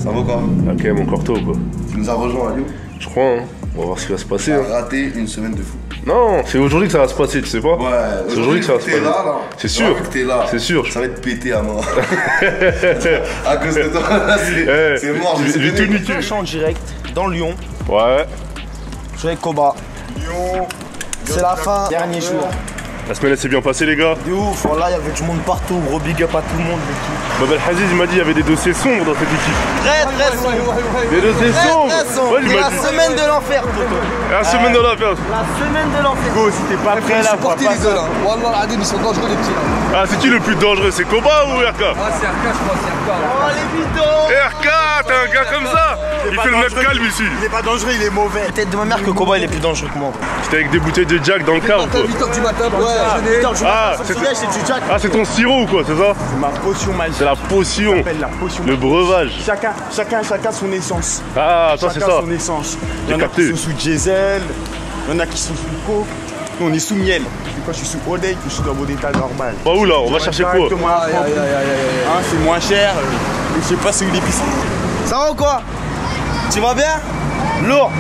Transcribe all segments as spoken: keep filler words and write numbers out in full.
Ça va quoi? Ok, mon corto quoi. Tu nous as rejoint à Lyon? Je crois, hein. On va voir ce qui va se passer. On hein. a raté une semaine de fou. Non, c'est aujourd'hui que ça va se passer, tu sais pas? Ouais, c'est aujourd'hui que ça va se passer. Là, là. C'est sûr. T'es là. C'est sûr. Ça va être pété à mort. À cause de toi, c'est hey, mort. J'ai tout niqué. Je suis en direct dans Lyon. Ouais. Je suis avec Koba. Lyon. C'est la fin. Dernier jour. La semaine elle s'est bien passée les gars. De ouf, voilà, il y avait du monde partout. Gros big up à tout le monde, l'équipe. Babel Haziz il m'a dit il y avait des dossiers sombres dans cette équipe. Très très sombre. Des dossiers sombres. Très sombre. Ouais, il C'est m'a la dit. semaine de l'enfer, poto. La semaine de l'affaire. La semaine de l'enfer. Go, si t'es pas prêt là, faut pas ça. Wallah, Adim, ils sont dangereux les petits là. Ah, c'est qui le plus dangereux? C'est Koba ou R K? Ah, c'est R K, je crois, c'est R K. Oh les bidons. R K, t'es un gars comme ça. Il fait le mec calme ici. Il est pas dangereux, il est mauvais. Peut-être de ma mère que Koba il est plus dangereux que moi. J'étais avec des bouteilles de Jack dans le car ou quoi? huit heures du matin, ouais, je Ah, c'est ah, c'est ton sirop ou quoi, c'est ça? C'est ma potion magique. C'est la potion. La potion Le breuvage. Chacun, chacun, chacun son essence. Ah, toi c'est Chacun ça. son essence. Il J'ai y en a capté. qui sont sous diesel, il y en a qui sont sous coke. Nous on est sous miel. Et quand je suis sous Odey, je suis dans mon état normal. Bah où là? On va chercher quoi? Directement à Franprix. Hein, c'est moins cher. euh, Je sais pas c'est où l'épicerie. Ça va ou quoi? Tu vas bien? Lourd.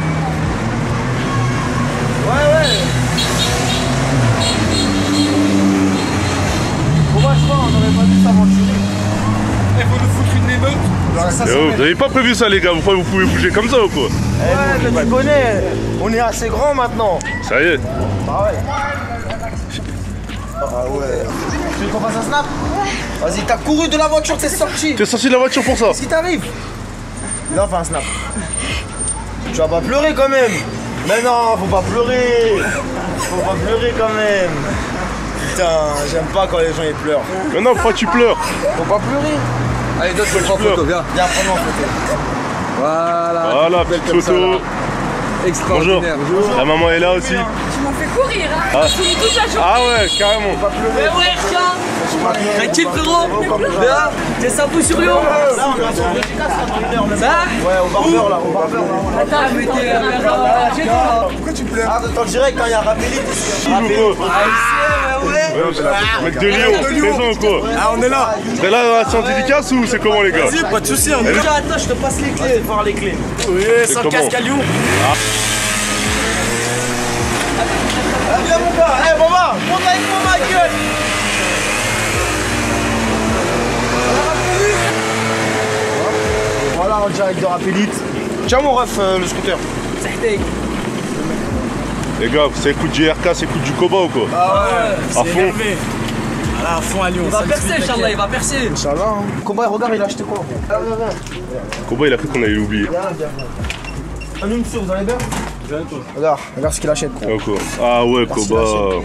Ouais ouais. Pourquoi je crois on aurait pas dû s'aventurer? Il faut nous foutre une émeute. Yo, vous avez pas prévu ça les gars? Vous, vous pouvez bouger comme ça ou quoi? Ouais, mais tu connais, on est assez grand maintenant. Ça y est. Ah ouais. Ah ouais. Tu veux qu'on fasse un snap? Ouais. Vas-y, t'as couru de la voiture, t'es sorti. T'es sorti de la voiture pour ça? Qu'est-ce qui t'arrive? Non, fais un snap. Tu vas pas pleurer quand même. Mais non, faut pas pleurer. Faut pas pleurer quand même. Putain, j'aime pas quand les gens ils pleurent. Mais non, pourquoi tu pleures? Faut pas pleurer. Allez, donne je prends photo, viens. Viens, prends-moi en photo. Voilà. Voilà, petite photo. Bonjour. Bonjour. La maman est là aussi. Tu m'as fait courir, hein. Ah. Tu me toute la journée. Ah ouais, carrément. Mais ouais, tiens. Tranquille, frérot. Bien. T'es sympa sur Lyon. Là, on est en train de dédicace, Ça? ouais, au barbeur là, au barbeur là. Attends, mais t'es. euh, Pourquoi tu pleures? Ah, dans le direct, quand il y a Rapelli, Qui ou quoi? Mec de Lyon, présent ou quoi? Ah, on est là. Vous serez là dans la séance dédicace ou c'est comment les gars? Vas-y, pas de soucis, on est là. Attends, je te passe les clés. Voir les clés. Oui, C'est sans comment? casque à Lyon. Ah, viens mon gars, eh maman, monte avec moi ma gueule. Voilà, en direct de Rapelite. Tiens mon ref, euh, le scooter. Les gars, c'est écoute du R K, c'est écoute du Koba ou quoi? Ah ouais. À fond. Voilà, à fond à Lyon. Il va percer, Inch'Allah, il va percer. Inch'Allah. Hein. Combat, regarde, il a acheté quoi? Ah, viens, viens. Koba il a cru qu'on allait l'oublier. Viens, viens, viens. Un monsieur, vous allez bien? Regarde, regarde ce qu'il achète. Ah, quoi. Ah ouais, Koba.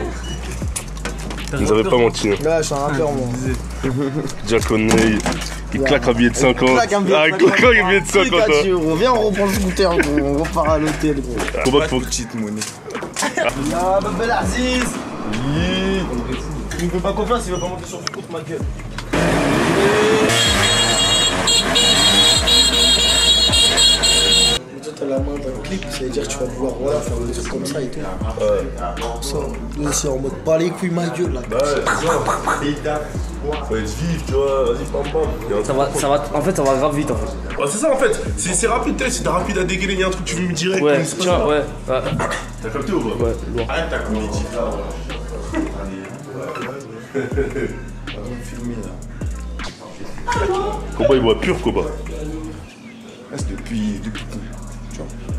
Vous avez pas menti. Hein. Là, je suis un rappeur, moi. Jack O'Neill, il claque un billet de cinquante. Il claque un billet de Ah, il claque un billet de cinquante. cinquante. Hein. On vient, on reprend le scooter, on repart à l'hôtel. Koba, faut. Petite monnaie. Ah, Babel Aziz. Il me fait pas confiance, il veut pas monter sur le compte, ma gueule. T'as la main d'un clip, ça veut dire que tu vas pouvoir voilà, faire des trucs comme ça et tout. Ouais. Ça, nous c'est en mode pas les couilles ma gueule là. Bah ouais, c'est ça. Faut être vif, tu vois, vas-y, pam pam. Ça va, ça va, en fait, ça va grave vite en fait. Bah, c'est ça en fait, c'est rapide, c'est rapide à dégainer, il y a un truc, tu veux me direct. Ouais, tiens, ouais. ouais. T'as capté ou pas? Ouais, lourd. Arrête ta comédie là. Koba il boit pur, Koba. C'est depuis. depuis tout. Tu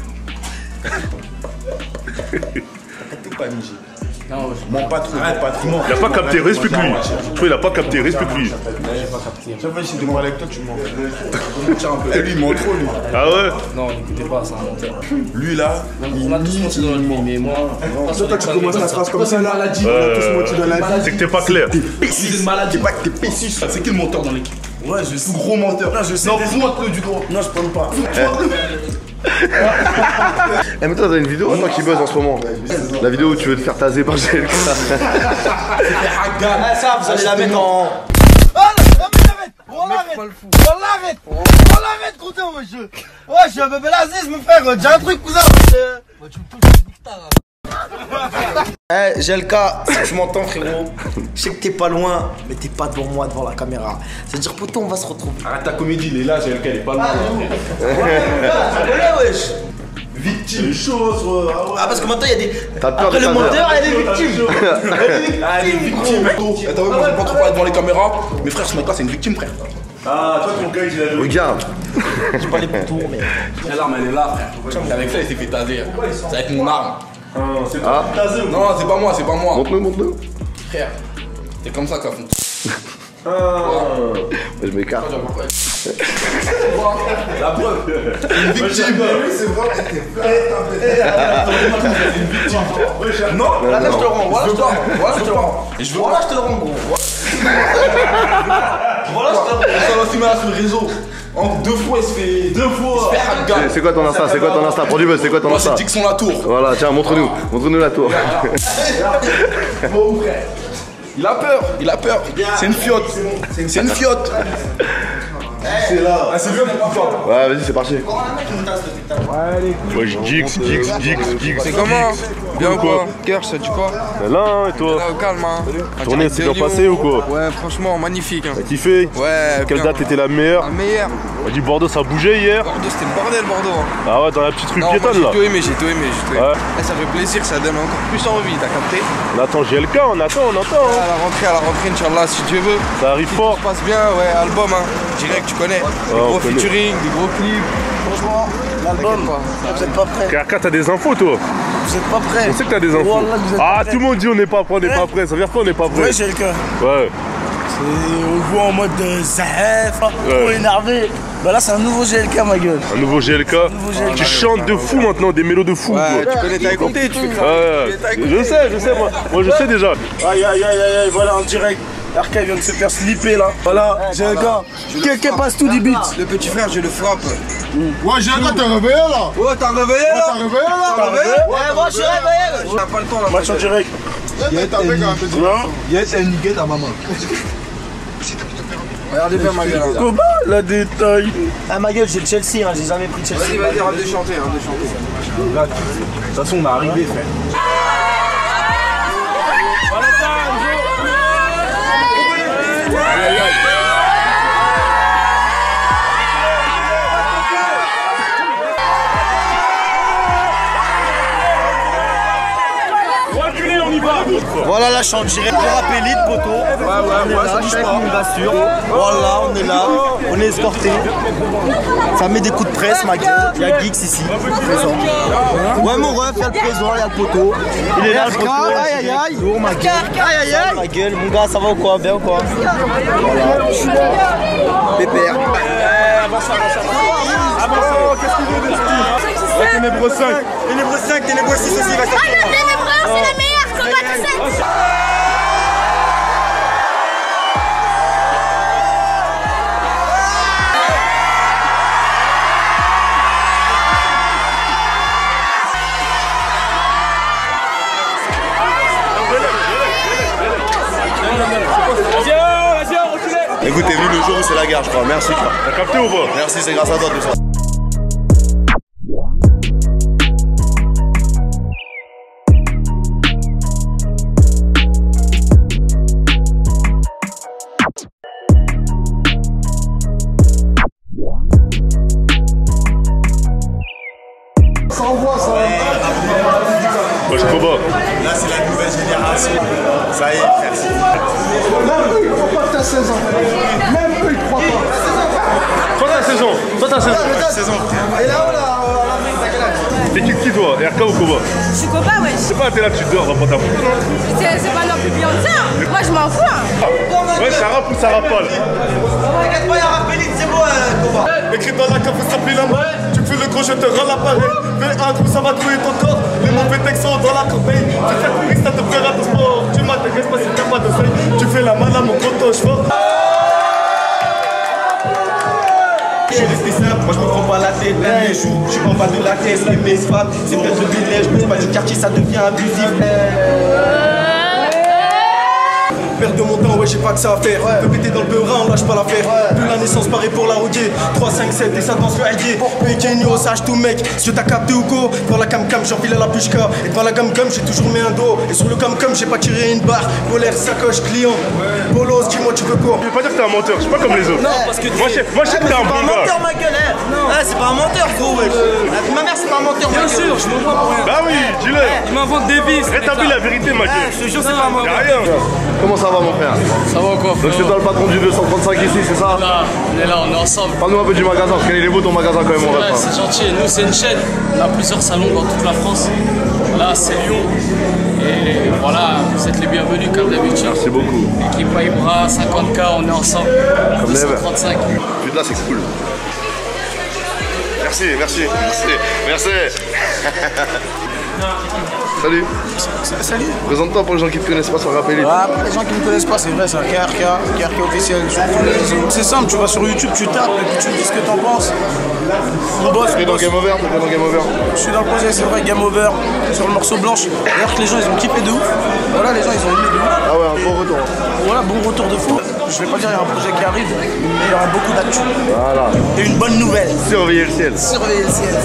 vois. T'as pas Nigé. Non, je Mon patron, mon patron. Il a pas capté, respecte-lui. Je crois il a pas capté, respecte-lui. j'ai pas capté. Chaque fois que j'essaie de parler avec toi, tu mens. Tiens un peu. Eh, lui, il ment trop, lui. Ah ouais? Non, n'écoutez pas, c'est un menteur. Lui, là, On a tous menti dans notre vie, mais moi. Toi, toi, tu commences la phrase comme ça là. maladie. On a tous menti dans la vie. C'est que t'es pas clair. C'est une maladie. T'es pas que t'es pessis. C'est qui le menteur dans l'équipe? Ouais, je suis gros menteur. Non, je sais. Non, pointe-le du gros. Non, je prends pas. Eh, mais toi, t'as une vidéo à toi qui buzz en ce moment. La vidéo où tu veux te faire taser par G L K. Ah, ça, vous allez la mettre en. Oh là, l'arrête! On l'arrête! On l'arrête! On l'arrête, cousin, moi je. Ouais, je suis un Babel Aziz, mon frère, j'ai un truc, cousin! Ouais, tu me touches, putain. Eh, G L K, si tu m'entends, frérot, je sais que t'es pas loin, mais t'es pas devant moi, devant la caméra. C'est-à-dire, poto, on va se retrouver. Arrête ta comédie, il est là, G L K, il est pas loin. Ouais, wesh. Victime, chose. Ah, parce que maintenant, il y a des. T'as peur Après de le ta monteur, il y a des victimes. Ah, les victimes. Attends, moi, je vais pas trop parler devant les caméras. Mais frère, ce mec-là, c'est une victime, frère. Ah, toi, ton gars, il a joué. Regarde. J'ai pas les poutous, mais. La larme, elle est là, frère. Avec ça, il s'est fait taser. Ça va être mon arme. Ah, c'est toi qui tasé ou Non, c'est pas moi, c'est pas moi. Montre-nous, montre-nous. Frère, c'est comme ça qu'à fond. Ah. Je m'écarte. La preuve. Une victime. C'est vrai, Non, là, là, je te le rends. Voilà, je te le rends. Voilà, je te le rends. Et je veux Voilà, je te le rends, gros. Voilà, je te le rends. Ça va filmer sur le réseau. En deux fois, il se fait. Deux fois. Il se fait hack gars. C'est quoi ton Insta? C'est quoi ton Insta? Prends du buzz, c'est quoi ton Moi, Insta? c'est Dixon Latour. Voilà, tiens, montre-nous. Montre-nous la tour. Bon, frère. Il a peur, il a peur. C'est une fiotte. C'est une fiotte. C'est là. Ah, c'est bien, mon papa. Ouais, vas-y, c'est parti. Ouais, Gix, Gix, Gix, Gix. C'est comment? Bien ou quoi? Cœur, ça tue pas? Là, hein, et toi? Là, au calme, hein. Tournée, c'est bien passé ou quoi? Ouais, franchement, magnifique. Hein. T'as kiffé? Ouais, Quelle bien. date était la meilleure? La meilleure. On dit Bordeaux, ça a bougé hier. Bordeaux, c'était le bordel, Bordeaux. Hein. Ah ouais, dans la petite rue Non, moi, piétonne là. j'ai tout aimé, j'ai tout aimé, j'ai tout aimé. Ouais. Là, ça fait plaisir, ça donne encore plus envie, t'as capté? On attend G L K, on attend, on attend. À Hein. la rentrée, à la rentrée, Inch'Allah, si Dieu veut. Ça arrive Ça fort. se passe bien, ouais, album, hein. Direct, tu connais. Des on gros connaît. featuring, des gros clips. Franchement, l'album, vous êtes pas prêts. K R K, t'as des infos toi? Vous êtes pas prêts. On sait que t'as des infos. Wallah, vous êtes Ah, pas prêts. tout le monde dit on n'est pas prêt, on n'est pas prêt. Ça veut dire quoi on n'est pas prêt? Ouais, j'ai le cœur. Ouais. On voit en mode de zaf, trop Ouais. énervé. Bah là, c'est un nouveau G L K, ma gueule. Un nouveau G L K. G L K. Tu chantes de fou maintenant, des mélos de fou. Ouais, quoi. tu connais, t'as écouté, tu fais grave. Ouais, je sais, je sais, moi, moi je sais déjà. Aïe, aïe, aïe, aïe, aïe, voilà, en direct. R K vient de se faire slipper là. Voilà, G L K. Quelqu'un passe tout des beats. Le petit frère, je le frappe. Ouais, G L K, t'es réveillé là? Oh, t'as réveillé là? T'as réveillé là? T'as réveillé? Ouais, moi, je suis réveillé. On n'a pas le temps là. Match en direct. T'es tapé quand même. Yes, elle niquait ta maman. Regardez bien ma gueule. hein. Comment la détail? Ah, ma gueule, j'ai le Chelsea, hein. J'ai jamais pris de Chelsea. Vas-y, vas-y, arrête de chanter, arrête de chanter. De toute façon, on est arrivé, frère. Voilà, là, je suis en direct pour rappeler Elite, poto. Ouais, ouais, ouais, ça bouge pas. On rassure. Voilà, on est là. On est escorté. Ça met des coups de presse, ma gueule. Il y a Geeks ici, présent. Ouais, mon ref, il y a le présent, il y a le poteau. Il est là, le poteau. Aïe, aïe, aïe. Lourd, ma gueule. Aïe, aïe, aïe. Ma gueule, mon gars, ça va ou quoi? Bien ou quoi? Voilà, je suis là. Pépère. Ah bon, qu'est-ce qu'il veut de style? Ténébreux cinq. Ténébreux cinq, Ténébreux six aussi, va Ah, le ténébreux, c'est la meilleure, combat de sept. Écoute, t'es venu le jour où c'est la guerre, je crois. Merci, quoi. T'as capté ou pas? Merci, c'est grâce à toi tout ça. Moi je combat. Là, c'est la nouvelle génération. Ça y est, merci. Même eux, ils croient pas que t'as seize ans. Même eux, ils croient pas. Toi t'as saison. Toi t'as saison. Saison. Et là, on l'a, on l'a pris, t'as quel âge? T'es qui, qui toi? R K ou combat? Je suis copain, ouais. C'est pas t'es là, tu dors, va pas ta foutre. C'est c'est pas non plus bien ça. Moi, je m'en fous. Hein. Ouais, ça rappe ou ça rappe pas là? T'inquiète pas, il y a un rappel, c'est bon, combat. Écrit dans la cave, ça plie la main. Tu fais le gros, je te rends l'appareil. Fais un coup, ça va trouver ton corps. Les mauvais textes sont dans la corbeille. Tu fais courir, ça te fera de sport. Tu m'intéresses pas si t'as pas de seuil. Tu fais la main à mon coton, je fort. Je suis resté simple, moi je me prends pas la tête, même les jours, je suis en bas de la caisse, les mes femmes, c'est peut-être le village, mais c'est pas du quartier, ça devient abusif. perdre de mon temps, ouais j'ai pas que ça à faire. Peut péter dans le beurre, on lâche pas l'affaire. De la naissance pareil pour la roguer. trois, cinq, sept et ça danse le haguer. Pequeño, sage tout mec, si t'as capté ou go. Devant la cam cam, j'enfile à la pushka. Et devant la gamme gum, j'ai toujours mis un dos. Et sur le cam cam, j'ai pas tiré une barre. Polaire, sacoche, client. Bolos, dis-moi tu veux quoi? Je veux pas dire que t'es un menteur, je suis pas comme les autres. Non, parce que moi je sais moi, je sais que t'es un bon un gars. menteur, ma gueule, hein. Non, ah, c'est pas un menteur, gros, wesh. Ma mère, c'est pas un menteur, Bien sûr, je me vois pour rien. Bah oui, dis-le. Il m'invente des vices. Rétablis la vérité, ma gueule. Je te jure, c'est pas un Y'a menteur. rien. Comment ça va mon frère? Ça va quoi? Donc c'est toi le patron du deux cent trente-cinq ici, c'est ça? Là, on est là, on est ensemble. Parle-nous un peu du magasin, parce qu'il est beau ton magasin quand même, on Ouais, va c'est gentil. Nous, c'est une chaîne. On a plusieurs salons dans toute la France. Là, c'est Lyon. Et voilà, vous êtes les bienvenus comme d'habitude. Merci beaucoup. Équipe Ibra, cinquante K, on est ensemble. Comme deux cent never. trente-cinq. Puis là c'est cool. Merci, merci, merci, merci. Salut. Salut. Présente-toi pour les gens qui te connaissent pas sur Rap Elite. Ah, pour les gens qui ne me connaissent pas, c'est vrai, c'est un K R K, K R K officiel. Sur tous les réseaux. C'est simple, tu vas sur YouTube, tu tapes et puis tu me dis ce que t'en penses. On bosse, T'es on dans bosse. Game Over, t'es dans Game Over. Je suis dans le projet, c'est vrai, Game Over, sur le morceau Blanche. D'ailleurs que les gens ils ont kiffé de ouf. Voilà, les gens ils ont aimé de ouf. Ah ouais, un bon retour. Voilà, bon retour de fou. Je vais pas dire il y a un projet qui arrive, mais il y aura beaucoup d'actu. Voilà. Et une bonne nouvelle. Surveillez le ciel. Surveillez le ciel.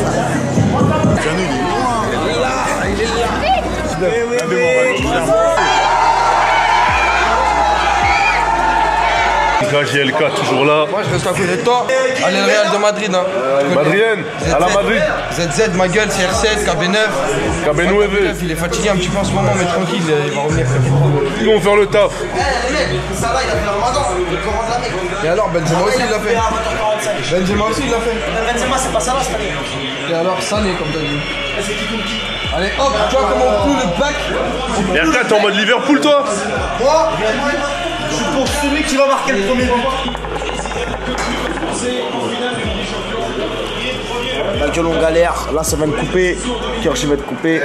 J L K toujours là. Moi je reste à côté de toi. Allez, le Real de Madrid. Hein. Madrienne, à la Madrid. Z Z, ma gueule, C R sept, K B neuf. K B neuf. Il est fatigué un petit peu en ce moment, mais tranquille, il va revenir. Ils vont faire le taf. Eh, les mecs, ça va, il a fait le ramadan. Le commande la mec. Et alors, Benzema aussi il l'a fait. Benzema aussi il l'a fait. Benzema, c'est pas ça là, c'est pas Et alors, Sané, comme t'as dit. Allez, hop, tu vois comment on coule le pack. Et regarde, t'es en mode Liverpool toi? Moi, je suis pour celui qui va marquer le premier but. La gueule, on galère. Là, ça va me couper. Kirch, va te couper.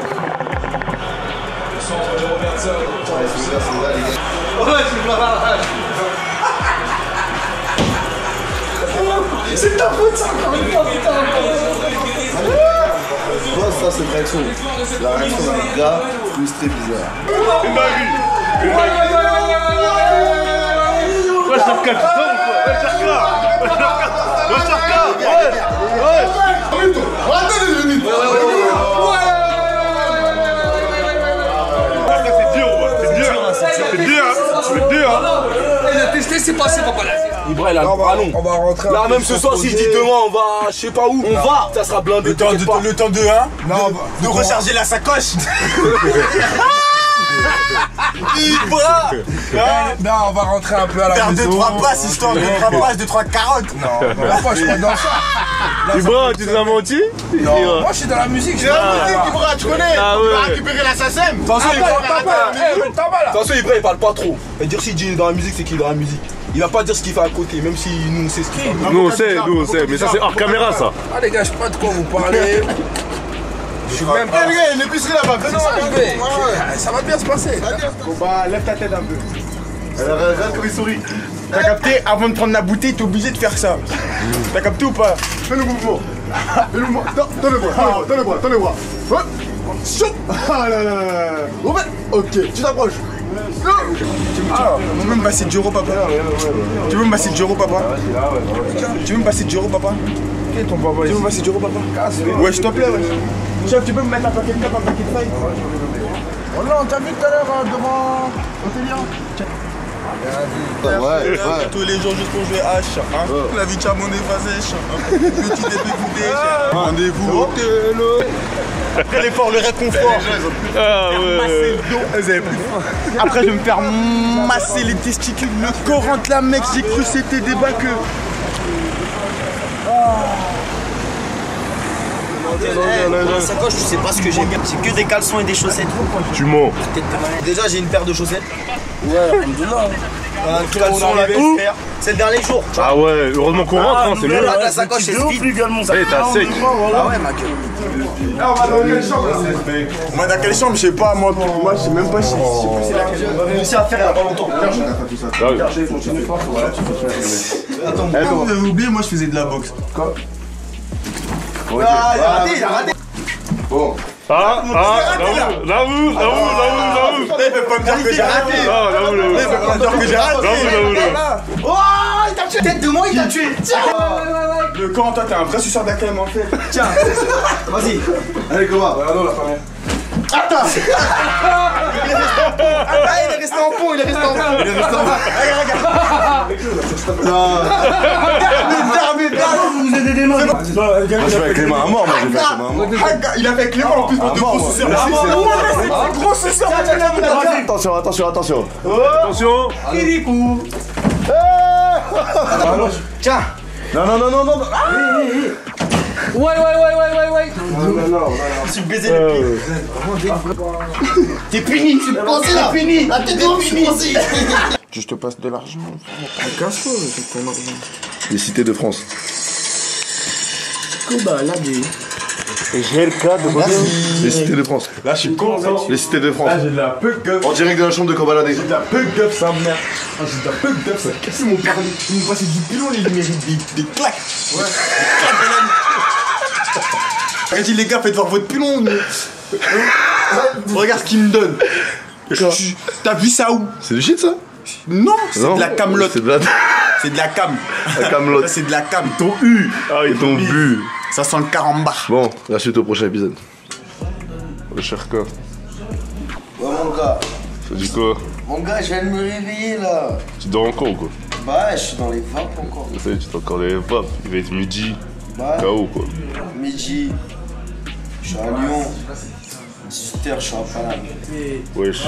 C'est ta faute, ça, encore une fois, putain. Toi, ça c'est une réaction. La réaction d'un gars frustré bizarre. Une dinguerie. Une dinguerie. Ouais, Sharka, tu sors ou quoi? Ouais, Sharka. Ouais, Sharka. Ouais, ouais. Sharka, c'est dur, ouais. C'est dur. C'est dur, hein. C'est dur, hein. Il a testé, c'est passé, papa là. Ibra, il a le bras long. On va rentrer. Là, même ce soir, si je dis demain, on va, je sais pas où, on va, ça sera blindé. Le temps de, le temps de un, Non, de recharger la sacoche. Ibra, Non, on va rentrer un peu à la Faire maison. deux trois passes, histoire de trois passes, deux trois carottes. Non, non, moi je suis pas dans ça. Ibra, tu nous as menti? Non, moi je suis dans la musique. C'est la musique, Ibra, tu connais. Ah On va ouais. récupérer la SACEM. Attention, Ibra, De toute attention, Ibra, il parle pas trop. Et dire s'il dit dans la musique, c'est qu'il est dans la musique. Il va pas dire ce qu'il fait à côté, même si nous on sait ce qu'il fait. Nous on sait, nous on sait, mais ça c'est hors caméra ça. Ah les gars, je sais pas de quoi vous parlez. Je suis même pas. Eh, les gars, il y a une épicerie là-bas. C'est ça, je vais. Ça va bien se passer. Bon bah, lève ta tête un peu. Regarde comme il sourit. T'as capté, avant de prendre la bouteille, t'es obligé de faire ça. T'as capté ou pas? Fais le mouvement. Fais le mouvement. Donne donne le bras, donne le bras, donne le bras. Hop. Choup. Ah là là là là. Ouvert. Ok, tu t'approches. Ah, tu veux me passer dix euros, papa? Tu veux me passer dix euros, papa? Tu veux me passer dix euros, papa? Qui est ton papa Tu ici? veux me passer dix euros, papa? Ouais, s'il te plaît, ouais. Chef, tu peux me mettre un paquet de cap, un paquet de feuilles? Oh non, t'as vu tout à l'heure euh, devant Otélien? Ouais, ouais. Tous les jours juste pour jouer H. Hein? La vie de Chamon est fasée. Petit début goûté. Rendez-vous au télo. Après l'effort, le réconfort. Ah ouais. Vous avez plus. Après, je vais me faire masser les testicules. Le corps rentre là, mec. J'ai cru que c'était des bacs. Dans la sacoche, tu sais pas ce que j'ai. C'est que des caleçons et des chaussettes. Tu mens. Déjà, j'ai une paire de chaussettes. Ouais, alhamdoulilah. Un caleçon, la veste. C'est le dernier jour. Ah ouais, heureusement qu'on rentre, hein, c'est mieux. Là, la sacoche, c'est vide. Allez, t'as sec. Ah ouais, ma gueule. Ah, on va dans quelle chambre? Moi, dans quelle chambre? Je sais pas, moi. Moi, je sais même pas. Je sais plus c'est laquelle. On va réussir à faire il y a pas longtemps. Ah oui. Attends, vous avez oublié, moi, je faisais de la boxe. Ah, il a raté, il a raté. Bon, Ah, ah, Raoul, Raoul, Raoul, Raoul, Il peut pas me dire que j'ai raté. Ah, Raoul, Raoul. Il peut pas me dire que j'ai raté. Raoul, Raoul. Oh, il t'a tué. Tête de moi, il t'a tué. Tiens. Le camp, toi, t'es un vrai suceur d'A K M en fait. Tiens. Vas-y. Allez, comment? Regardons la première. Attends. Ah, il est resté en pont, il est resté en pont. Il est resté en bas. Regarde, regarde. Vous êtes des démons. Moi, je fais avec les mains à mort, moi, j'ai fait avec les mains à mort. Il a fait Clément en plus pour deux gros suceurs. Gros suceur. Attention, attention, attention. Attention. Kirikou. Tiens. Non, non, non, non, non. Ouais, ouais, ouais, ouais, ouais, ouais. Non, non, non. Tu me baisais les pieds. T'es puni, tu me pensais là. T'es puni. La tête de puni. Je te passe de l'argent. Casse-toi avec ton argent. Les cités de France. Bah là, des. J'ai le cas de Les cités de France. Là, je suis content. Les cités de France. Là, j'ai de la pug gueuf. En direct de la chambre de Kobalade. J'ai de la pug gueuf, sa mère. Ah, j'ai de la pug gueuf, ça a cassé mon permis. Ils m'ont passé du pilon, ils méritent des, des claques. Ouais. J'ai dit, les gars, faites voir votre pilon. Regarde ce qu'il me donne. T'as vu ça où? C'est du shit ça? Non, c'est de la camelote. C'est de la... C'est de la cam. La camelote. C'est de la cam. Ton U. Ah, ils t'ont bu. Ça sent le caramba. Bon, la suite au prochain épisode. Le cher cas. Ouais, mon gars. Ça dit quoi? Mon gars, je viens de me réveiller là. Tu dors encore ou quoi? Bah, je suis dans les vapes encore. Ça y est, tu t'es encore les vapes. Il va être midi. Bah, K O quoi. midi. Je suis à Lyon. dix-huit heures, je suis à Paname. Wesh.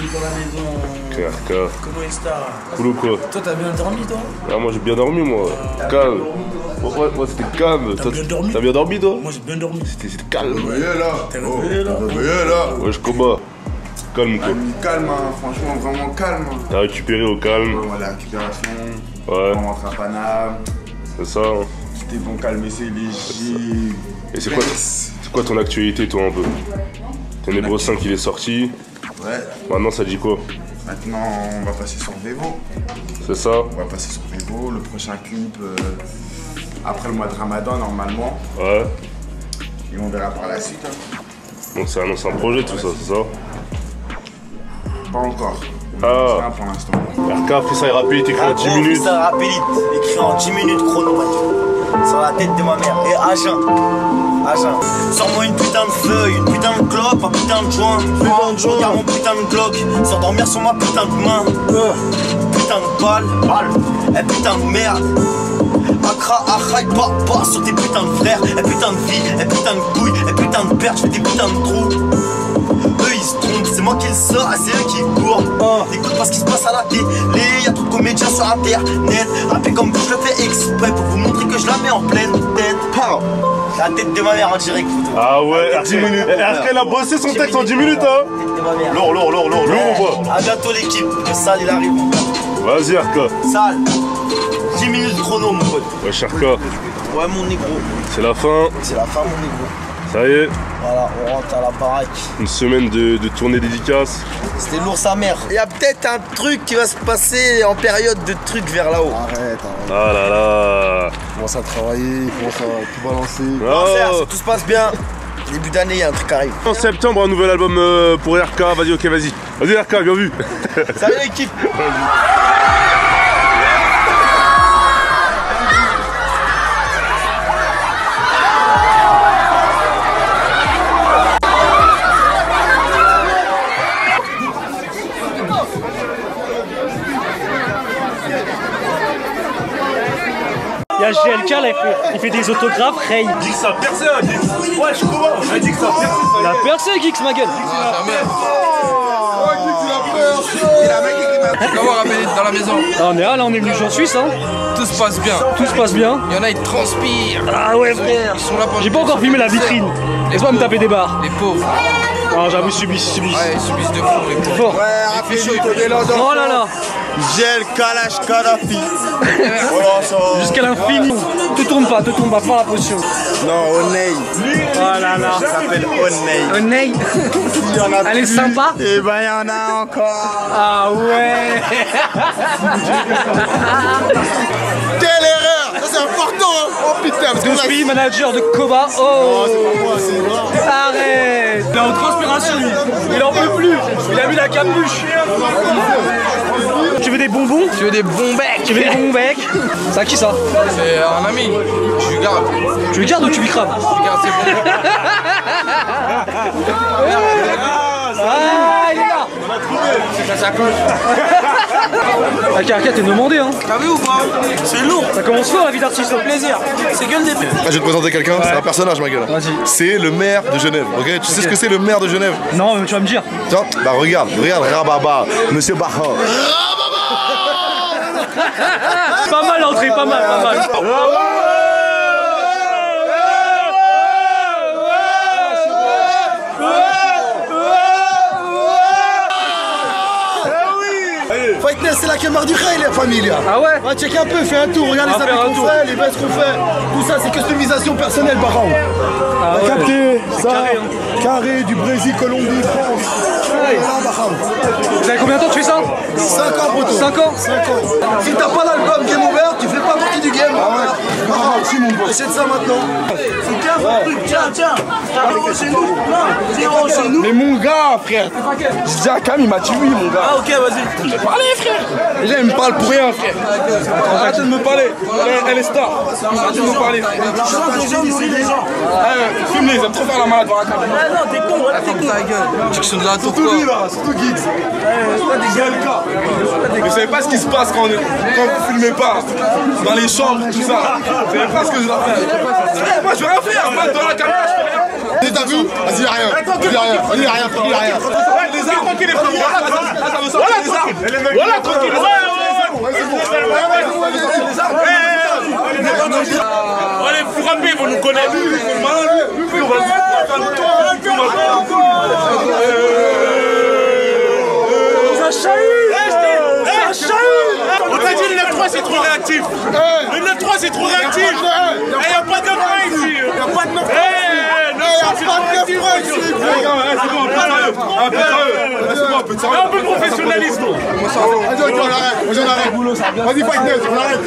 K R K. Comment est-ce que Cool ou quoi? toi, t'as bien dormi, toi? Ah, moi j'ai bien dormi, moi. Calme. Ouais, ouais, c'était calme. T'as bien dormi? T'as bien dormi, toi? Moi, j'ai bien dormi. C'était c'était calme. Réveillé là. T'es réveillé là? Réveillé là. Wesh, combat. Calme quoi. Calme, hein. Franchement, vraiment calme. T'as récupéré au calme. On va à la récupération. Ouais, On rentre à Paname. c'est ça. Hein. C'était bon, calme, c'est léger. Et c'est quoi, c'est quoi ton actualité, toi, un peu? T'as Nébro cinq, il est sorti. Ouais. Maintenant, ça dit quoi? Maintenant, on va passer sur Vevo. C'est ça? On va passer sur Vevo. Le prochain clip, euh, après le mois de Ramadan, normalement. Ouais. Et on verra par la suite. Hein. Donc ça annonce un projet, tout ça, c'est ça? Pas encore. Ah. Ça, pour l'instant. R K, Freestyle Rapide, écrit en dix Gros, minutes. freestyle rapide, écrit en dix minutes chrono. Sur la tête de ma mère. Et agent. Agent. Sors-moi une putain de feuille, une putain de clope, un putain de joint. Je regarde mon putain de Glock, s'endormir sur ma putain de main. Putain de balle, balle. Eh putain de merde. Accra, Achaï, pas, pas sur tes putains de frères. Eh putain de vie, eh putain de couilles, eh putain de perte, je fais des putains de trous. Eux ils se trompent, c'est moi qui le sors, et c'est eux qui courent. Écoute pas ce qui se passe à la télé, y'a trop de comédiens sur internet. Rappelez comme je le fais exprès pour vous montrer que je la mets en pleine tête. La tête de ma mère en direct. Ah ouais, R K, R K, il a bossé son texte en dix minutes, hein. Lourd, lourd, lourd, lourd, lourd ou quoi? A bientôt l'équipe, le sale il arrive. Vas-y, R K. Sale. dix minutes chrono mon pote. Ouais, cher K. Ouais mon négro. C'est la fin. C'est la fin mon négro. Ça y est. Voilà, on rentre à la baraque. Une semaine de, de tournée dédicace. C'était lourd sa mère. Il y a peut-être un truc qui va se passer en période de truc vers là-haut. Arrête, arrête. Ah là là. Commence à travailler, commence à tout balancer. Non, frère, Oh. si tout se passe bien. Début d'année, il y a un truc qui arrive. En septembre, un nouvel album euh, pour R K. Vas-y, ok, vas-y. Vas-y, R K, bien vu. Salut l'équipe. Il y a G L K là, il fait, il fait des autographes, Ray. Dis que ça a percé, hein, Geeks. Ouais, je comprends. On a dit que ça a percé. Il a percé, Geeks, ma gueule. Tu vas voir Abel dans la maison. Ah, on est là, là, on est venu en Suisse, hein. Tout se passe bien. Tout se passe bien. Il y en a, ils transpirent. Ah ouais, frère. Ils sont là pour. J'ai pas encore filmé la vitrine. Laisse-moi me taper des barres. Les pauvres. Non, j'avoue, subissent, subissent. Ouais, ils subissent de fou, les pauvres. Fort. Il fait chaud, il fait chaud. Oh là là. Gel Kalash Kadhafi. Jusqu'à l'infini. Te tourne pas, te tourne pas, pas la potion. Non, Oney. Oh là là. Ça s'appelle Oney. Oney. Elle est sympa. Et ben y'en a encore. Ah ouais. Quelle erreur. Ça c'est important hein. Oh putain, parce qu'on a Community manager de Koba. Oh, arrête. Il est en transpiration lui. Il en peut plus. Il a mis la capuche. Tu veux des bonbons? Tu veux des bons becs? Tu veux des bons becs? C'est à qui ça? C'est un ami. Je lui garde. Tu lui gardes ou tu lui crames? Je lui garde ses bonbons. Ah, il est là. On a trouvé. C'est sa sacoche. La caractère t'es demandé hein. T'as vu ou pas? C'est lourd. Ça commence fort la vie d'artiste. C'est plaisir. C'est que le début. Ah, je vais te présenter quelqu'un, c'est un personnage ma gueule. Vas-y. C'est le maire de Genève, ok? Tu sais ce que c'est le maire de Genève? Non, mais tu vas me dire. Tiens, bah regarde, regarde Rababa, Monsieur Baha. Pas mal l'entrée, pas mal, pas mal. Fightness, c'est la caméra du Khaïl, la famille. Ah ouais? Va check un peu, fais un tour, regarde les habits qu'on fait, les vestes qu'on fait. Tout ça, c'est customisation personnelle par an. Ah ouais, capté, ça, carré, hein. Carré du Brésil, Colombie, France. Ouais. Vous avez combien de temps tu fais ça? cinq ans, poteau. cinq ans? cinq ans. Si t'as pas l'album Game Over, tu fais pas partie du game. Ah ouais. Ah, mon pote. Achète ça maintenant. C'est bien mon truc. Tiens, tiens. T'as zéro chez nous. Non, zéro chez nous. Mais mon gars, frère. Je dis à Cam, il m'a dit oui, mon gars. Ah, ok, vas-y. Je vais parler, frère. Déjà, il me parle pour rien, frère. Arrête de me parler. Elle, elle est star. Arrête de me parler. Chante les gens, nourris les gens. Fume-les, ils aiment trop faire la malade devant la caméra. Ah non, t'es con, voilà, t'es con. Ta gueule. Tu que de la tour Surtout lui, là, surtout Geeks. Mais vous savez pas ce qui se passe quand, on est, quand vous filmez pas dans les chambres, tout ça. Vous savez pas ce que je dois faire. Moi, je vais rien faire. Moi, devant la caméra, je fais rien. T'as vu? Vas-y, y'a rien. Y'a rien. Y'a rien. Y'a rien. Les armes, tranquille, les frères. Voilà, tranquille. Voilà, tranquille. Oh, les frappés, vous nous connaissez. Ça chahut. Ça chahut. On t'a dit le neuf trois c'est trop réactif. Le neuf trois c'est trop réactif. Il n'y a pas de neuf trois ici. Il n'y a pas de neuf trois ici. C'est bon, un peu sérieux. Un peu sérieux. C'est bon, un peu de sérieux. Un peu de professionnalisme. Vas-y, on arrête. Vas-y, on arrête. Vas-y, Fightness, on arrête.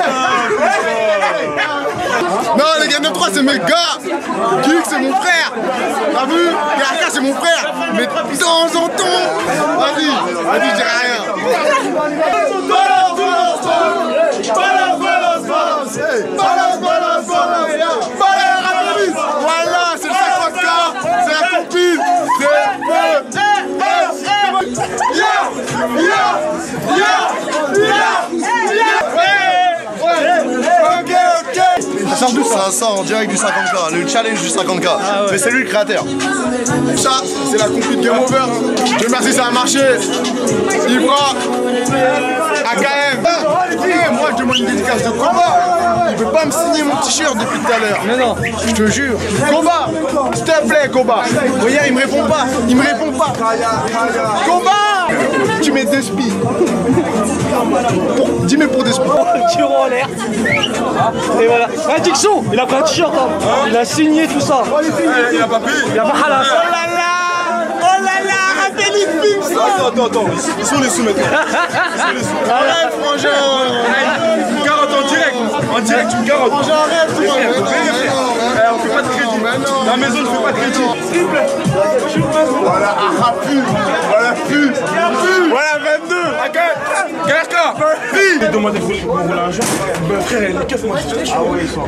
Non, les gars, neuf trois, c'est mes gars. Geeks, c'est mon frère. T'as vu? K R K, c'est mon frère. Mais de temps en temps. Vas-y, vas-y, je dirai rien. Balance, balance, balance. Balance, balance, balance. Balance, balance, balance. Balance, voilà, c'est le cinquante K. C'est la copine. C'est le. Ya, ya, ya, ya, ok, ok. Ça sort en direct du cinquante K, le challenge du cinquante K. Ah ouais. Mais c'est lui le créateur. Ça, c'est la compil Game Over. Dieu merci, ça a marché. Ibra, A K M. Eh, moi, je demande une dédicace de combat. Il veut pas me signer mon t-shirt depuis tout à l'heure. Mais non. Je te jure. Combat, s'il te plaît, combat. Regarde, il me répond pas. Il me répond pas. Combat. Tu mets deux spies. Pour, dis-moi pour deux spies. Tu en l'air. Et voilà. Ah, Dixon, il a pris un t-shirt. Hein. Il a signé tout ça. Il a pas payé. Il a pas halas. Oh là là. Oh là là. Rappelez les films ça. Attends, attends, attends. Ils sont les sous maintenant. Ils sont les sous. Arrête, frangin. Tu me carottes en direct. En direct, tu me carottes. Frangin, arrête. Tu m'as fait. On fait pas de crédit. La maison ne fait pas de crédit. Voilà, ah, pu. Voilà, pu. Voilà vingt-deux. K R K. Il demande des rouler un jour. Ben frère, les keufs, moi je suis. Ah ouais, ils sont.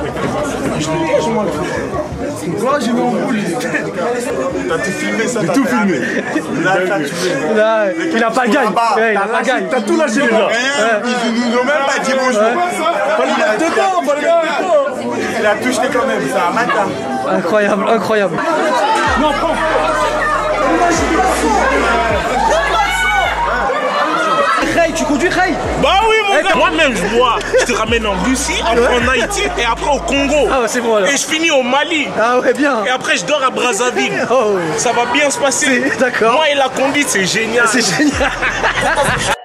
Quoi, j'ai mis en boule. T'as tout filmé ça. J'ai tout filmé. Là, il a pas gagne. Ouais, il a pas gagne. T'as tout lâché les gars. Ils nous ont même pas dit bonjour. Fallait le mettre dedans, fallait le mettre dedans. Il a touché quand même, c'est un matin. Incroyable, incroyable. Non, prends. Ray, tu conduis Ray? Bah oui mon gars. Moi-même je bois. Je te ramène en Russie, après en Haïti et après au Congo. Ah ouais, c'est bon alors. Et je finis au Mali. Ah ouais, bien. Et après je dors à Brazzaville. Oh. Ça va bien se passer. D'accord. Moi et la conduite c'est génial. C'est génial.